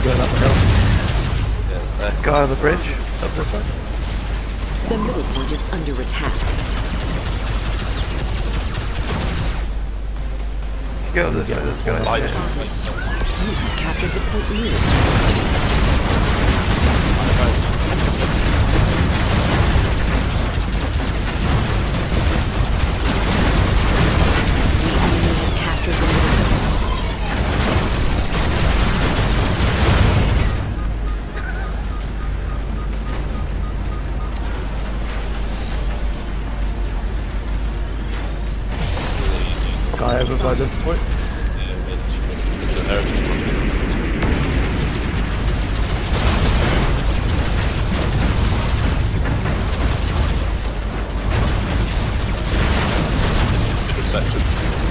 going up the hill. Yeah, it's there. Guy on the bridge, up this way. The middle point is under attack. Go this way, this guy. I You have captured the point nearest to your base. The enemy has captured the middle point. Guy over by this point. Section.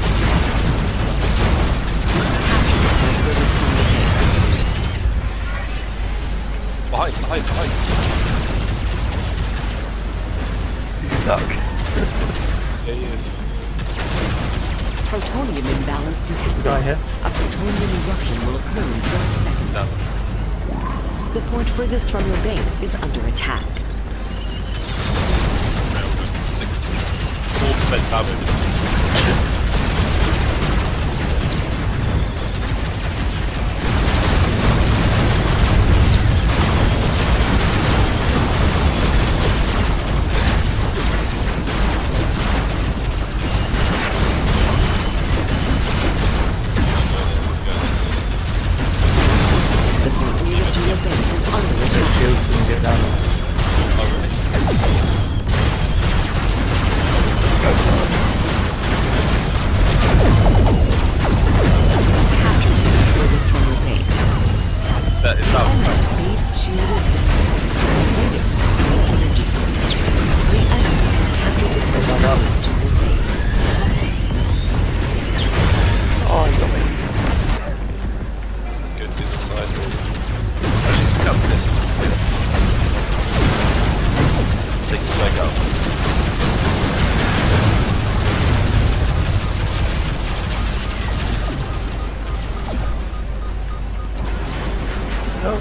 Behind. He's stuck. Yeah, he is. Protonium imbalance detected. Guy here. A protonium eruption will occur in 30 seconds. No. The point furthest from your base is under attack. 4% damage. The point nearest to your base is under attack. Shields and get down. Capture the point furthest from your base. That is down. Base shield is down. Bring it to steel energy. The enemy has captured the point furthest to your base. Oh, he got me. Let's go to the side. Actually, just come this. Take the leg out. No.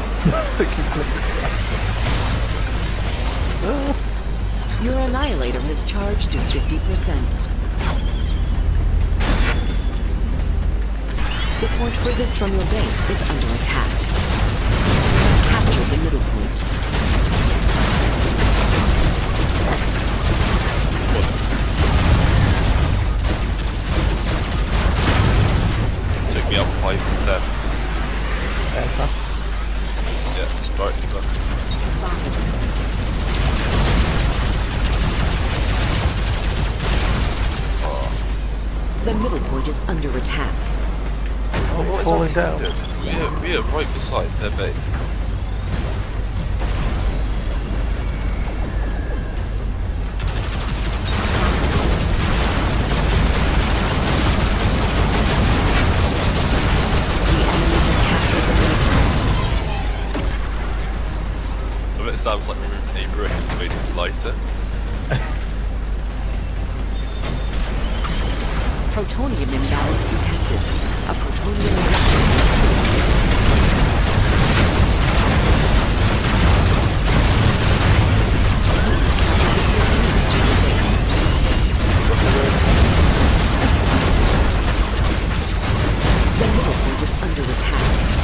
Your annihilator has charged to 50%. The point furthest from your base is under attack. Capture the middle point. Took me up 5%. Aircraft. Yeah, just directly back. The middle point is under attack. Oh, it's falling down. We are right beside their base. The enemy has captured the middle point. I bet it sounds like we're in a brick and made it lighter. Protonium imbalance detected. A protonium eruption will occur in 30 seconds. The middle point is under attack.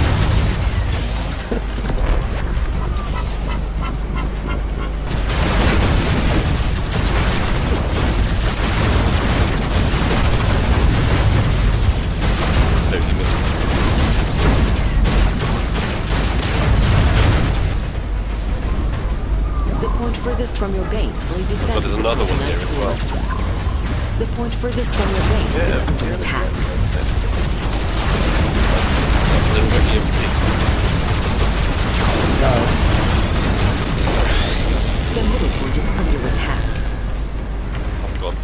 The point furthest from your base will be defended. But there's another one here as well. The point furthest from your base is under attack. They're already empty. No. The middle point is under attack. I'm gone.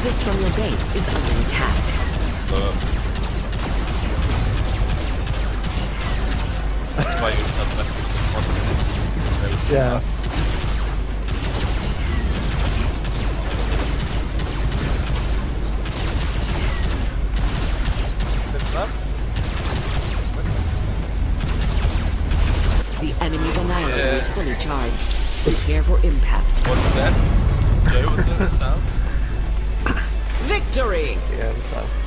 Furthest from your base is under attack. That's why you have left with Yeah. The enemy's annihilator is fully charged. Prepare for impact. What's that? Joe, what's that sound? Victory! Yeah, so.